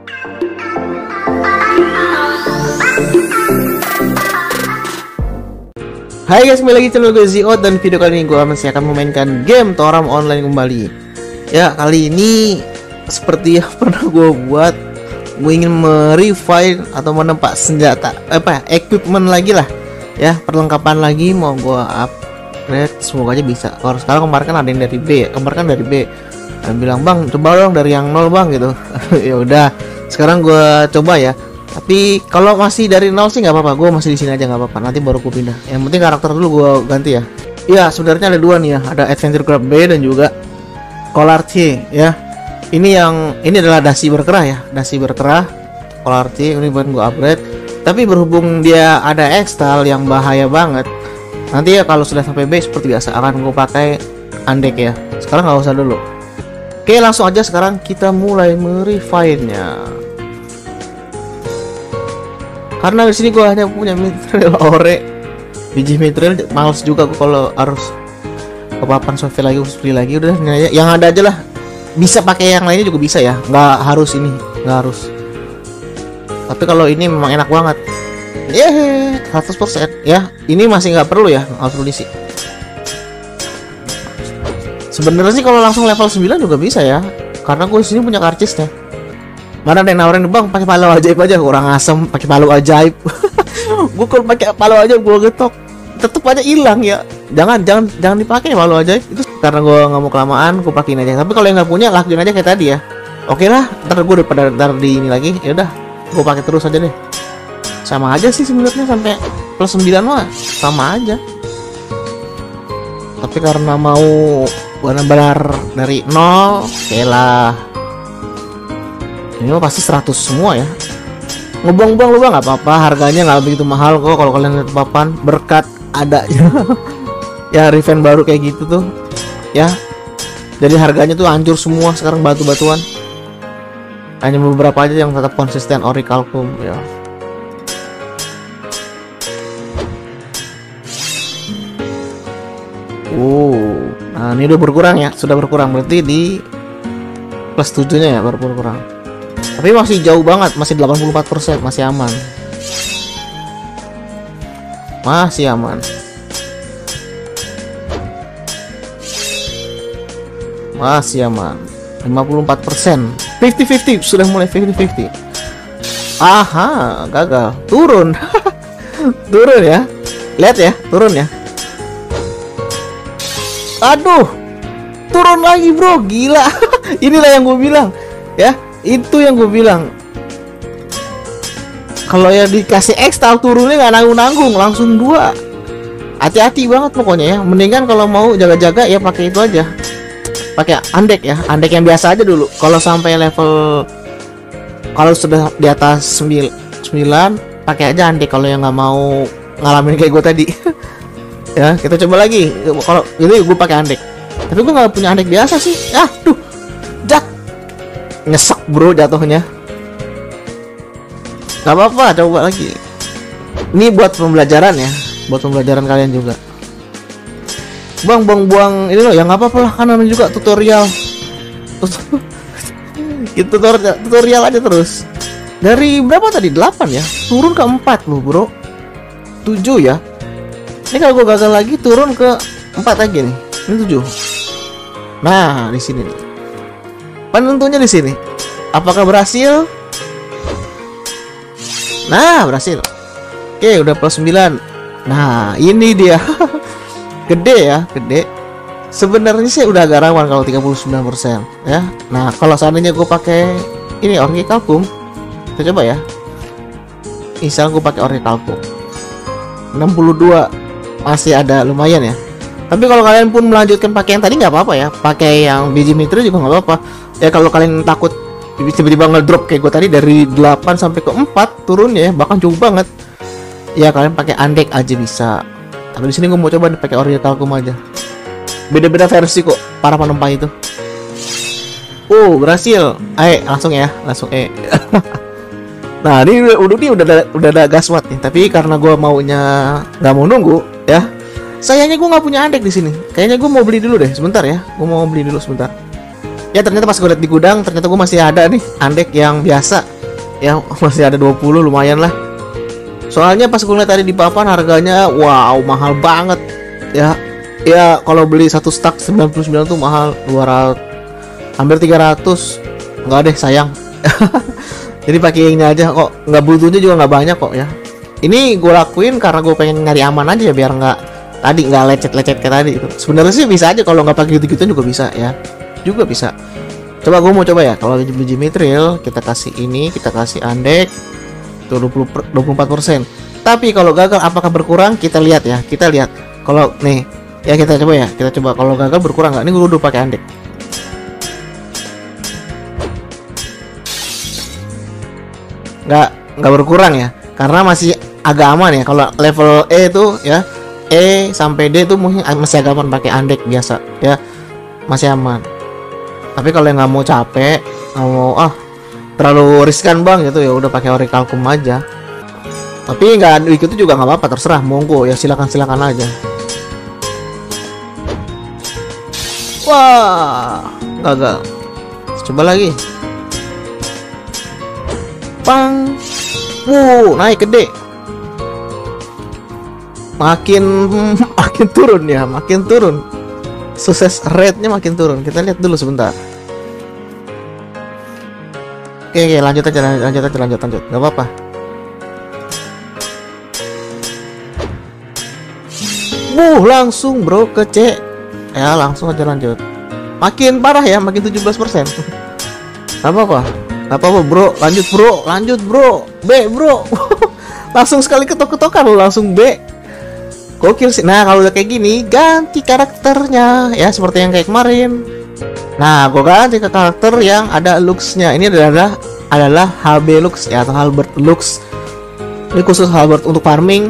Hai guys, kembali lagi channel gue Ziot, dan video kali ini gue masih akan memainkan game Toram Online kembali. Ya, kali ini seperti yang pernah gue buat, gue ingin merefine atau menempa senjata, equipment lagi lah. Ya, perlengkapan lagi mau gue upgrade, semoga aja bisa. Kalau sekarang kemarin kan ada yang dari B, kemarin kan dari B. Dan bilang, "Bang, coba dong dari yang nol bang," gitu. Ya udah, sekarang gue coba ya. Tapi kalau masih dari nol sih nggak apa-apa, gue masih di sini aja nggak apa-apa. Nanti baru gue pindah. Yang penting karakter dulu gue ganti ya. Iya, sebenarnya ada dua nih ya, ada Adventure Craft B dan juga Collar C ya. Ini adalah dasi berkerah ya, dasi berkerah Collar C ini buat gue upgrade. Tapi berhubung dia ada X-Style yang bahaya banget, nanti ya kalau sudah sampai B seperti biasa akan gue pakai Andek ya. Sekarang nggak usah dulu. Oke, langsung aja sekarang kita mulai merefine-nya. Karena di sini gue hanya punya material ore, biji material, males juga gue kalau harus ke papan survei lagi, harus beli lagi. Udah ini aja, yang ada aja lah. Bisa pakai yang lainnya juga bisa ya, nggak harus ini, nggak harus. Tapi kalau ini memang enak banget. 100% ya. Ini masih nggak perlu ya, nggak perlu diisi. Sebenarnya sih kalau langsung level 9 juga bisa ya, karena gue di sini punya karcisnya. Mana ada yang nawarin, "Bang, pakai palu ajaib aja." Kurang asem pakai palu ajaib. Gue kalau pakai palu ajaib gue getok tetep aja hilang ya. Jangan dipakai palu ajaib itu, karena gue nggak mau kelamaan, gue pakein aja. Tapi kalau yang nggak punya, lakuin aja kayak tadi ya. Oke lah, ntar gue daripada di ini lagi, ya udah gue pakai terus aja deh. Sama aja sih sebenarnya, sampai plus 9 mah sama aja. Tapi karena mau benar-benar dari nol, oke lah. Ini mah pasti 100 semua ya. Ngebuang-buang lu bang, nggak apa-apa, harganya nggak begitu mahal kok kalau kalian lihat papan, berkat adanya ya refine baru kayak gitu tuh ya. Jadi harganya tuh hancur semua sekarang, batu-batuan. Hanya beberapa aja yang tetap konsisten, Orichalcum ya. Nah ini udah berkurang ya, sudah berkurang, berarti di plus 7 nya ya baru berkurang. Tapi masih jauh banget, masih 84%, masih aman. Masih aman. Masih aman. 54%. 50-50, sudah mulai 50-50. Aha, gagal. Turun. Turun ya. Lihat ya, turun ya. Aduh. Turun lagi, bro. Gila. Inilah yang gue bilang, ya. Itu yang gue bilang, kalau ya dikasih X-Style turunnya nggak nanggung-nanggung, langsung 2. Hati-hati banget pokoknya ya. Mendingan kalau mau jaga-jaga ya pakai itu aja, pakai Andek ya, Andek yang biasa aja dulu. Kalau sampai level, kalau sudah di atas 9 pakai aja Andek, kalau yang nggak mau ngalamin kayak gue tadi. Ya kita coba lagi. Kalau ini gue pakai Andek, tapi gue nggak punya Andek biasa sih. Tuh jak, nyesek bro jatuhnya. Gak apa-apa, coba lagi. Ini buat pembelajaran ya, buat pembelajaran kalian juga. Bang, buang ini loh, ya nggak apa-apa lah, kan namanya juga tutorial. Gitu, tutorial aja terus. Dari berapa tadi? 8 ya, turun ke 4 loh bro. 7 ya. Ini kalau gue gagal lagi turun ke 4 lagi nih. Ini 7. Nah di sini nih penentunya, di sini. Apakah berhasil? Nah, berhasil. Oke, udah plus 9. Nah, ini dia. Gede ya, gede. Sebenarnya sih udah agak rawan kalau 39% ya. Nah, kalau seandainya gue pakai ini Orichalcum, kita coba ya. Misal gue pakai Orichalcum 62, masih ada lumayan ya. Tapi kalau kalian pun melanjutkan pakai yang tadi nggak apa-apa ya, pakai yang biji mitri juga nggak apa-apa ya. Kalau kalian takut tiba-tiba ngedrop kayak gue tadi dari 8 sampai ke 4 turunnya ya, bahkan jauh banget ya, kalian pakai Andek aja bisa. Tapi di sini gue mau coba pakai Orichalcum aja. Beda-beda versi kok para penumpang itu. Berhasil. Langsung ya, langsung Nah ini udah ada gaswat nih. Tapi karena gue maunya nggak mau nunggu ya, sayangnya gue nggak punya Andek di sini. Kayaknya gue mau beli dulu deh, sebentar ya. Gue mau beli dulu sebentar. Ya ternyata pas gue liat di gudang, ternyata gue masih ada nih Andek yang biasa. ya. Masih ada 20, lumayan lah. Soalnya pas gue lihat tadi di papan harganya wow mahal banget ya. Ya kalau beli satu stack 99 tuh mahal, 200 hampir 300. Enggak deh, sayang. Jadi pakai ini aja kok, nggak butuhnya juga nggak banyak kok ya. Ini gue lakuin karena gue pengen nyari aman aja ya, biar nggak tadi nggak lecet-lecet kayak tadi. Sebenarnya sih bisa aja kalau nggak pakai gitu-gitu juga bisa ya, juga bisa. Coba gue mau coba ya, kalau biji mithril kita kasih ini, kita kasih andek tuh 24%. Tapi kalau gagal apakah berkurang? Kita lihat ya, kita lihat. Kalau nih ya kita coba ya, kita coba kalau gagal berkurang nggak. Ini gue udah pakai andek. Nggak berkurang ya, karena masih agak aman ya. Kalau level E itu ya, E sampai D itu mungkin masih agak aman pakai andek biasa ya, masih aman. Tapi kalau yang nggak mau capek, nggak mau terlalu riskan bang gitu ya, udah pakai orichalcum aja. Tapi nggak ikut itu juga nggak apa-apa, terserah, monggo ya, silakan aja. Wah, gagal. Coba lagi. Pang. Naik gede. Makin turun ya, makin turun. Sukses rate-nya makin turun. Kita lihat dulu sebentar. Oke, lanjut aja. Gak apa-apa. Langsung bro ke C. Ya, langsung aja lanjut. Makin parah ya, makin 17%. Gak apa-apa bro, lanjut bro, B bro. Langsung sekali ketok-ketokan lo, langsung B. Gokil sih. Nah kalau udah kayak gini, ganti karakternya ya, seperti yang kayak kemarin. Nah gue ganti ke karakter yang ada looksnya. Ini adalah HB Lux ya, atau Halberd Lux. Ini khusus Halberd untuk farming.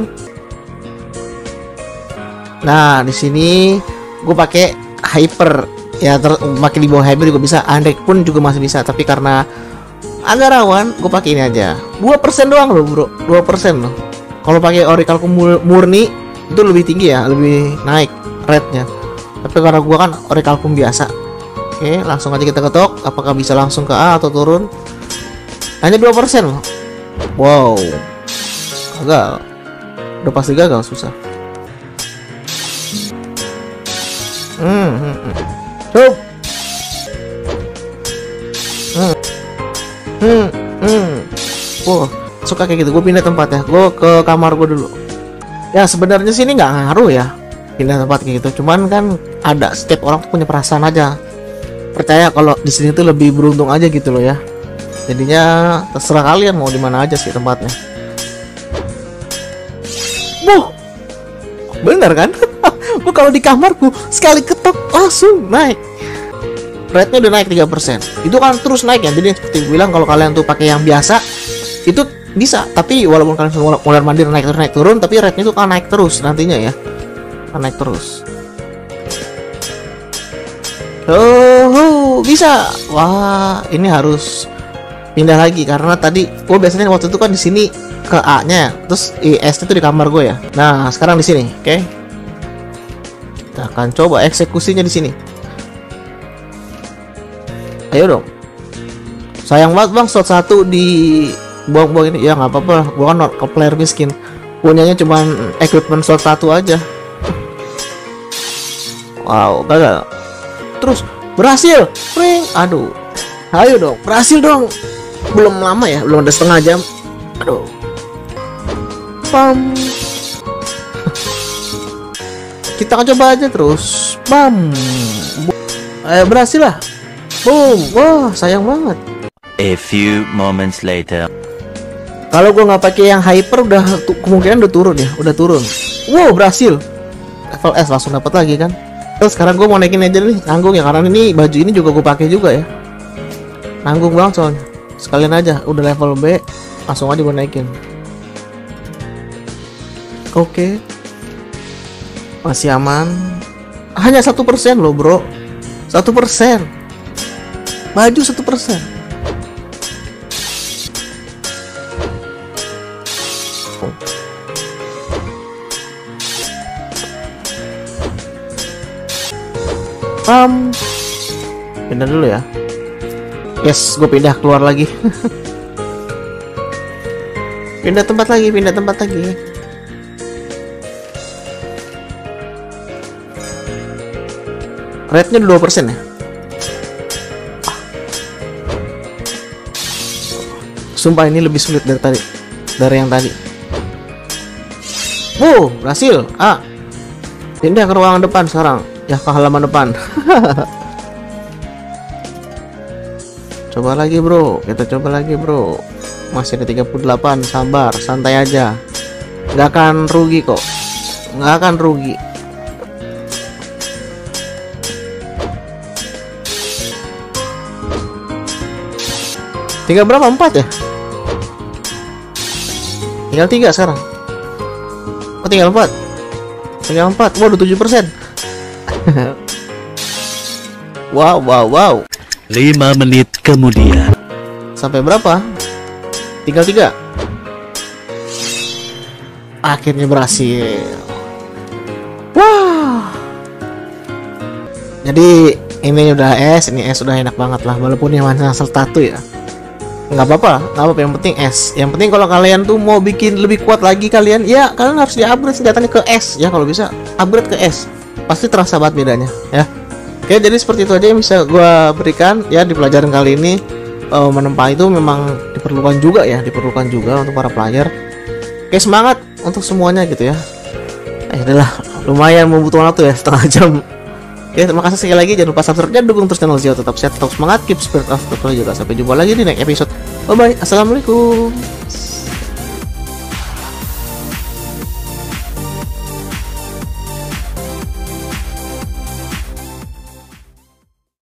Nah di sini gue pakai hyper ya, makin di bawah hyper juga bisa, andek pun juga masih bisa. Tapi karena agak rawan, gue pakai ini aja. 2% doang loh bro, 2% loh. Kalau pakai orichalcum murni itu lebih tinggi ya, lebih naik rate-nya. Tapi karena gue kan orichalcum biasa. Oke, langsung aja kita ketok. Apakah bisa langsung ke A atau turun? Hanya 2% loh. Wow, gagal. Udah pasti gagal, susah. Wah, suka kayak gitu. Gue pindah tempat ya. Gue ke kamar gue dulu. Ya sebenarnya sih ini nggak ngaruh ya, pindah tempat kayak gitu. Cuman kan ada, setiap orang tuh punya perasaan aja. Percaya kalau di sini tuh lebih beruntung aja gitu loh ya. Jadinya terserah kalian mau di mana aja sih tempatnya. Bener kan? Gue kalau di kamarku sekali ketok langsung naik. Rate-nya udah naik 3%. Itu kan terus naik ya. Jadi seperti gue bilang, kalau kalian tuh pakai yang biasa itu bisa, tapi walaupun kalian mondar mandir naik turun, tapi rate-nya itu kan naik terus nantinya ya. Kan naik terus. Bisa. Wah, ini harus pindah lagi karena tadi gue biasanya waktu itu kan di sini ke A-nya, terus IS itu di kamar gue ya. Nah, sekarang di sini, oke. Kita akan coba eksekusinya di sini. Ayo dong. Sayang banget bang, slot 1 di buang-buang ini. Ya nggak apa-apa, gua kan ke player miskin, punyanya cuman equipment slot 1 aja. Wow, gagal. Terus berhasil, ring. Aduh, ayo dong, berhasil dong. Belum lama ya, belum ada setengah jam. Aduh, pam. Kita akan coba aja terus, pam. Ayo berhasil lah. Boom. Wah, sayang banget. A few moments later. Kalau gue nggak pakai yang hyper, kemungkinan udah turun ya, udah turun. Wow, berhasil. Level S langsung dapat lagi kan. Terus sekarang gue mau naikin aja nih, nanggung ya, karena ini baju ini juga gue pakai juga ya. Nanggung banget soalnya. Sekalian aja, udah level B, langsung aja gue naikin. Oke. Masih aman. Hanya 1% loh bro, 1%. Maju 1%. Pindah dulu ya. Yes, gue pindah keluar lagi. Pindah tempat lagi, pindah tempat lagi. Rate-nya 2% ya. Sumpah ini lebih sulit dari tadi, dari yang tadi. Berhasil. Pindah ke ruangan depan sekarang. Ya, ke halaman depan. Coba lagi bro, kita coba lagi bro. Masih ada 38, sabar, santai aja. Nggak akan rugi kok. Nggak akan rugi. Tinggal berapa? 4 ya? Tinggal 3 sekarang. Tinggal 4. Tinggal 4. Waduh, 7%. Wow. 5 menit kemudian. Sampai berapa? Tinggal 3. Akhirnya berhasil. Wah. Jadi ini udah S, ini S udah enak banget lah. Walaupun yang mana asal tato ya. Nggak apa-apa, yang penting S. Yang penting kalau kalian tuh mau bikin lebih kuat lagi kalian harus di-upgrade senjatanya ke S ya. Kalau bisa upgrade ke S, pasti terasa banget bedanya ya. Oke, jadi seperti itu aja yang bisa gua berikan ya di pelajaran kali ini. Menempa itu memang diperlukan juga untuk para player. Oke, semangat untuk semuanya gitu ya. Adalah lumayan membutuhkan waktu ya, setengah jam. Oke, terima kasih sekali lagi. Jangan lupa subscribe dan dukung terus channel Zio. Tetap sehat, tetap semangat, keep spirit of the play juga. Sampai jumpa lagi di next episode. Bye bye. Assalamualaikum.